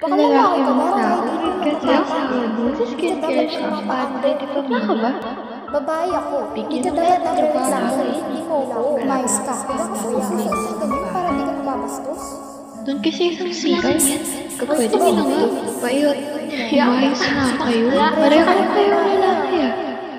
Baka Ang lalaki lalaki ka mong ba? tao, Kahit kahit di sa ka asawa mo, sa skincare shop, at pwede pa ka ba? babae ako. Bigyan Hindi ka mo dapat na ng nagreklamo trabaho eh. eh. Hindi mo ako. Umayos ka. Baka kuya ka sa ganyan para di ka nababastos. Doon kasi isang sigaw yan. Pwede mo na nga. Bayot. Umayos na kayo. Pareho kayo lalaki ah.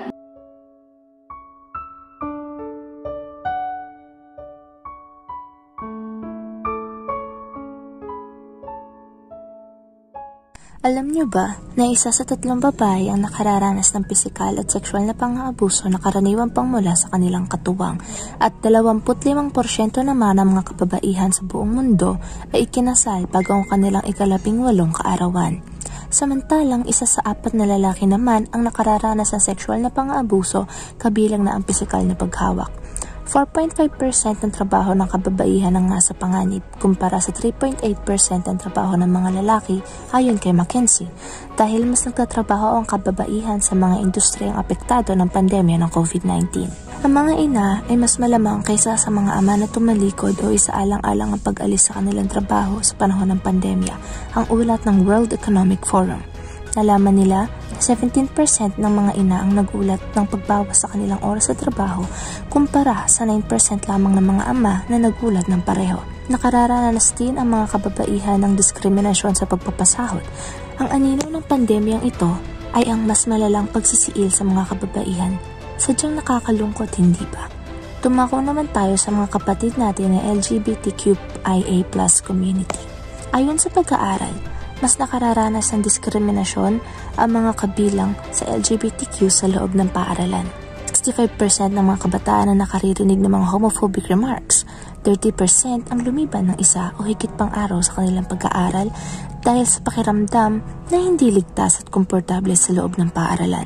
Alam niyo ba na isa sa 3 babae ang nakararanas ng pisikal at sexual na pang-aabuso na karaniwang pangmula sa kanilang katuwang at 25% naman ng mga kababaihan sa buong mundo ay ikinasal bago ang kanilang ika-18 kaarawan. Samantalang 1 sa 4 na lalaki naman ang nakararanas ng sexual na pang-aabuso kabilang na ang pisikal na paghawak. 4.5% ng trabaho ng kababaihan ang nasa panganib kumpara sa 3.8% ng trabaho ng mga lalaki ayon kay McKinsey dahil mas nagtatrabaho ang kababaihan sa mga industriyang apektado ng pandemya ng COVID-19. Ang mga ina ay mas malamang kaysa sa mga ama na tumalikod o isaalang-alang ang pag-alis sa kanilang trabaho sa panahon ng pandemya, ang ulat ng World Economic Forum. Nalaman nila 17% ng mga ina ang nagulat ng pagbawas sa kanilang oras sa trabaho kumpara sa 9% lamang ng mga ama na nagulat ng pareho. Nakararanas din ang mga kababaihan ng diskriminasyon sa pagpapasahod. Ang anino ng pandemyang ito ay ang mas malalang pagsisiil sa mga kababaihan. Sadyang nakakalungkot, hindi ba? Tumako naman tayo sa mga kapatid natin na LGBTQIA+ community. Ayon sa pag-aaral, mas nakararanas ng diskriminasyon ang mga kabilang sa LGBTQ sa loob ng paaralan. 65% ng mga kabataan na nakaririnig ng mga homophobic remarks, 30% ang lumiban ng isa o higit pang araw sa kanilang pag-aaral dahil sa pakiramdam na hindi ligtas at komportable sa loob ng paaralan.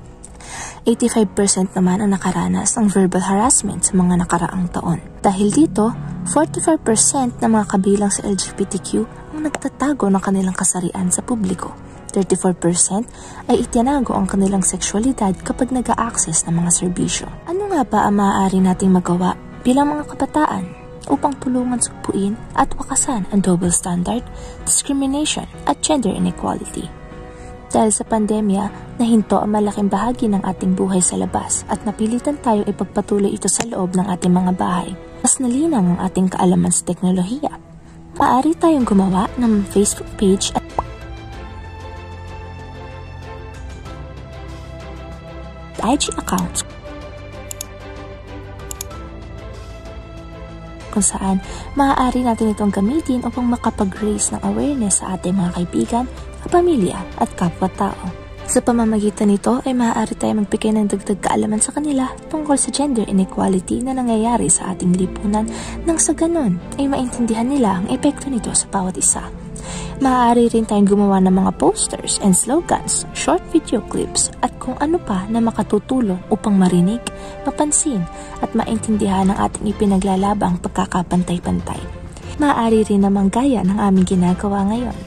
85% naman ang nakaranas ng verbal harassment sa mga nakaraang taon. Dahil dito, 44% ng mga kabilang sa LGBTQ ang nagtatago ng kanilang kasarian sa publiko. 34% ay itinago ang kanilang sexualidad kapag nag-a-access ng mga serbisyo. Ano nga ba ang maaari nating magawa bilang mga kabataan upang tulungan sugpuin at wakasan ang double standard, discrimination at gender inequality? Dahil sa pandemya, nahinto ang malaking bahagi ng ating buhay sa labas at napilitan tayong ipagpatuloy ito sa loob ng ating mga bahay. Mas nalinaw ang ating kaalaman sa teknolohiya. Maaari tayong gumawa ng Facebook page at IG accounts kung saan maaari natin itong gamitin upang makapag-raise ng awareness sa ating mga kaibigan, kapamilya at kapwa-tao. Sa pamamagitan nito ay maaari tayong magbigay ng dagdag kaalaman sa kanila tungkol sa gender inequality na nangyayari sa ating lipunan nang sa ganon ay maintindihan nila ang epekto nito sa bawat isa. Maaari rin tayong gumawa ng mga posters and slogans, short video clips at kung ano pa na makatutulong upang marinig, mapansin at maintindihan ang ating ipinaglalabang pagkakapantay-pantay. Maaari rin namang gaya ng aming ginagawa ngayon.